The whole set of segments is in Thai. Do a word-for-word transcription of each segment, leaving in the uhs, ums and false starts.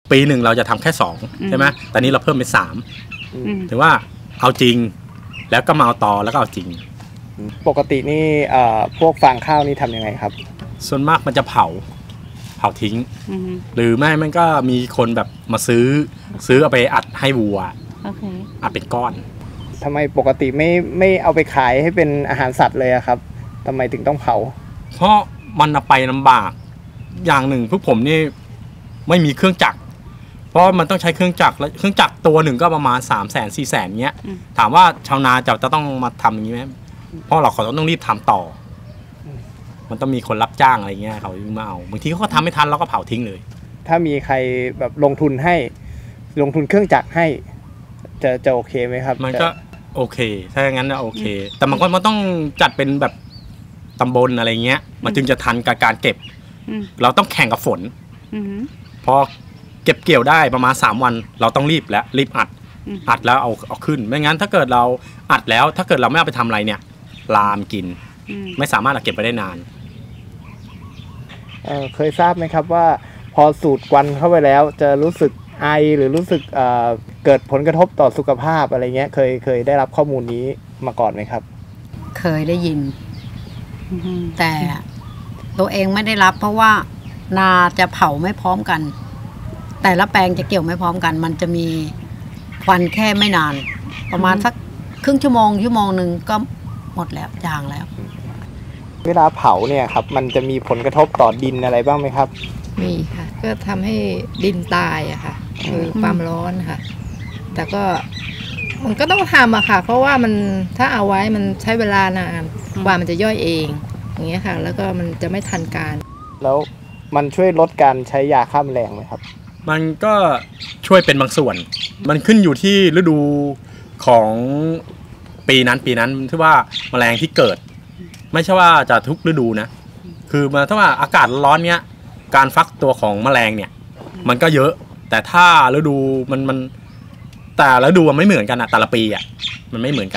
ปีหนึ่งเราจะทำแค่สองใช่ไหมแต่นี้เราเพิ่มเป็นสามถือว่าเอาจริงแล้วก็มาเอาต่อแล้วก็เอาจริงปกตินี่พวกฟางข้าวนี่ทำยังไงครับส่วนมากมันจะเผาเผาทิ้งหรือไม่มันก็มีคนแบบมาซื้อซื้อเอาไปอัดให้วัวอัดเป็นก้อนทำไมปกติไม่ไม่เอาไปขายให้เป็นอาหารสัตว์เลยครับทำไมถึงต้องเผาเพราะมันไปลำบากอย่างหนึ่งพวกผมนี่ไม่มีเครื่องจักรเพราะมันต้องใช้เครื่องจักรแล้วเครื่องจักรตัวหนึ่งก็ประมาณสามแสนสี่แสนเงี้ยถามว่าชาวนาจะจะต้องมาทำอย่างนี้ไหมเพราะเราเขาต้องรีบทำต่อมันต้องมีคนรับจ้างอะไรเงี้ยเขาถึงมาเอาบางทีเขาก็ทำไม่ทันเราก็เผาทิ้งเลยถ้ามีใครแบบลงทุนให้ลงทุนเครื่องจักรให้จะจะโอเคไหมครับมันก็โอเคถ้าอย่างนั้นนะโอเคแต่มันก็มันต้องจัดเป็นแบบตำบลอะไรเงี้ยมันจึงจะทันกับการเก็บเราต้องแข่งกับฝนพอเก็บเกี่ยวได้ประมาณสามวันเราต้องรีบแล้วรีบอัดอัดแล้วเอาเอาขึ้นไม่งั้นถ้าเกิดเราอัดแล้วถ้าเกิดเราไม่เอาไปทำอะไรเนี่ยลามกินไม่สามารถเก็บไปได้นานเอ่อเคยทราบไหมครับว่าพอสูดควันเข้าไปแล้วจะรู้สึกไอหรือรู้สึกเอ่อเกิดผลกระทบต่อสุขภาพอะไรเงี้ยเคยเคยได้รับข้อมูลนี้มาก่อนไหมครับเคยได้ยินแต่ตัวเองไม่ได้รับเพราะว่านาจะเผาไม่พร้อมกันแต่ละแปลงจะเกี่ยวไม่พร้อมกันมันจะมีควันแค่ไม่นานประมาณสักครึ่งชั่วโมงชั่วโมงหนึ่งก็หมดแล้วจางแล้วเวลาเผาเนี่ยครับมันจะมีผลกระทบต่อดินอะไรบ้างไหมครับมีค่ะก็ทำให้ดินตายอะค่ะคือความร้อนค่ะแต่ก็มันก็ต้องทำอะค่ะเพราะว่ามันถ้าเอาไว้มันใช้เวลานานกว่ามันจะย่อยเองอย่างเงี้ยค่ะแล้วก็มันจะไม่ทันการแล้วมันช่วยลดการใช้ยาฆ่าแมลงไหมครับมันก็ช่วยเป็นบางส่วนมันขึ้นอยู่ที่ฤดูของปีนั้นปีนั้นที่ว่าแมลงที่เกิดไม่ใช่ว่าจะทุกฤดูนะคือมาถ้าว่าอากาศร้อนเนี้ยการฟักตัวของแมลงเนี่ยมันก็เยอะแต่ถ้าฤดูมันมันแต่ฤดูมันไม่เหมือนกันอะแต่ละปีอะมันไม่เหมือนกัน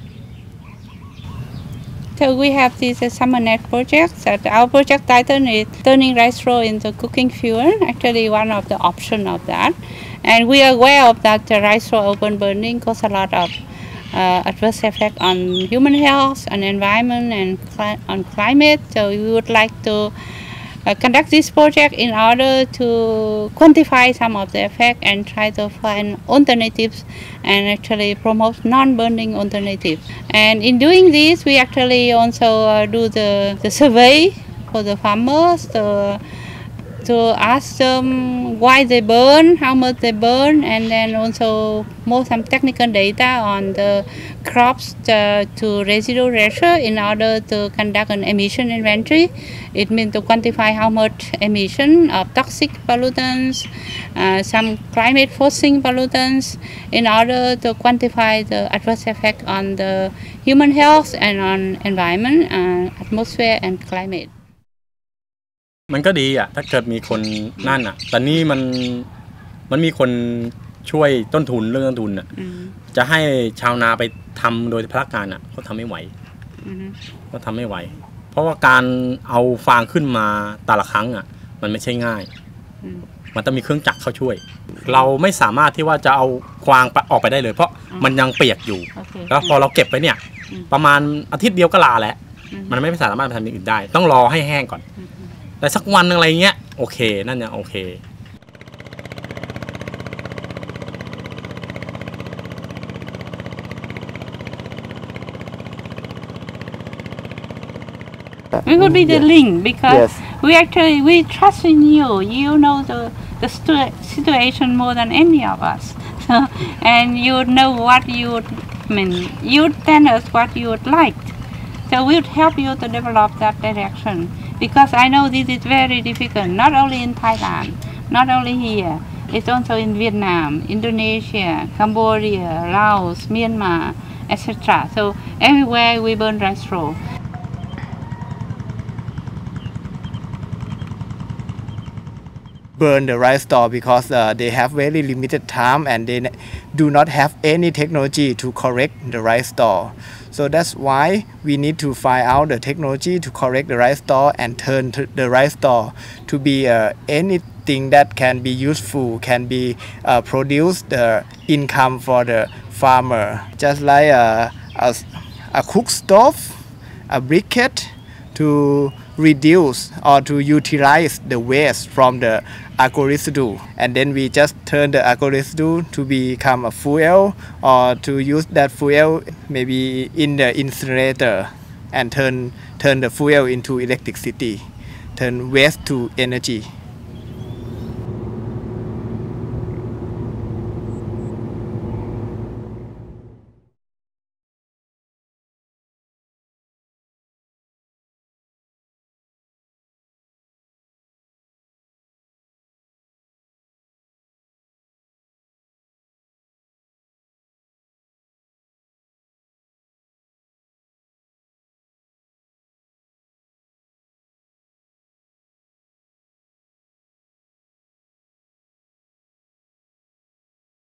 So we have this uh, summer net project. That our project title is turning rice straw into cooking fuel. Actually, one of the option of that, and we are aware of that the rice straw open burning cause a lot of uh, adverse effect on human health, on environment, and cli on climate. So we would like to uh, conduct this project in order to quantify some of the effect and try to find alternatives and actually promote non-burning alternatives. And in doing this, we actually also uh, do the, the survey for the farmers to, to ask them why they burn, how much they burn, and then also more some technical data on the crops to, to residual ratio in order to conduct an emission inventory. It means to quantify how much emission of toxic pollutants, uh, some climate forcing pollutants, in order to quantify the adverse effect on the human health and on environment, uh, atmosphere and climate. มันก็ดีอ่ะถ้าเกิดมีคนนั่นอ่ะแต่นี่มันมันมีคนช่วยต้นทุนเรื่องต้นทุนอ่ะจะให้ชาวนาไปทำโดยพนักงานอ่ะเขาทำไม่ไหวเขาทำไม่ไหวเพราะว่าการเอาฟางขึ้นมาแต่ละครั้งอ่ะมันไม่ใช่ง่ายมันต้องมีเครื่องจักรเข้าช่วยเราไม่สามารถที่ว่าจะเอาฟางออกไปได้เลยเพราะมันยังเปียกอยู่แล้วพอเราเก็บไปเนี่ยประมาณอาทิตย์เดียวก็ลาแล้วมันไม่สามารถทำอย่างอื่นได้ต้องรอให้แห้งก่อนแต่สักวันนึงอะไรเงี้ยโอเคนั่นเนี่ยโอเค We would be the link because yes. we actually we trust in you. You know the the situation more than any of us, so, and you know what you would I mean. You tell us what you would like, so we would help you to develop that direction. Because I know this is very difficult, not only in Thailand, not only here, it's also in Vietnam, Indonesia, Cambodia, Laos, Myanmar, et cetera. So everywhere we burn rice straw. Burn the rice straw because uh, they have very limited time and they do not have any technology to correct the rice straw. So that's why we need to find out the technology to correct the rice straw and turn the rice straw to be uh, any something that can be useful, can be uh, produce the income for the farmer, just like a, a, a cook stove, a briquette, to reduce or to utilize the waste from the agro residue, and then we just turn the agro residue to become a fuel, or to use that fuel maybe in the incinerator and turn turn the fuel into electricity, turn waste to energy.